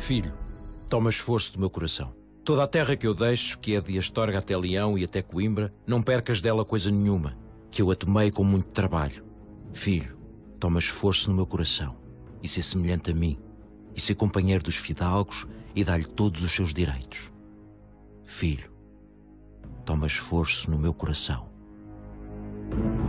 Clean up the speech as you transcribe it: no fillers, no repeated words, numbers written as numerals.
Filho, toma esforço do meu coração. Toda a terra que eu deixo, que é de Astorga até Leão e até Coimbra, não percas dela coisa nenhuma, que eu a tomei com muito trabalho. Filho, toma esforço no meu coração, e ser semelhante a mim, e ser companheiro dos fidalgos, e dá-lhe todos os seus direitos. Filho, toma esforço no meu coração.